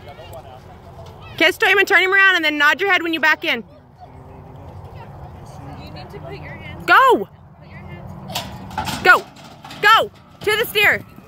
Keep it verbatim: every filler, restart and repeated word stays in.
Kiss to him and turn him around and then nod your head when you back in. You need to put your hands. Go! Put your hands. Go! Go! To the steer!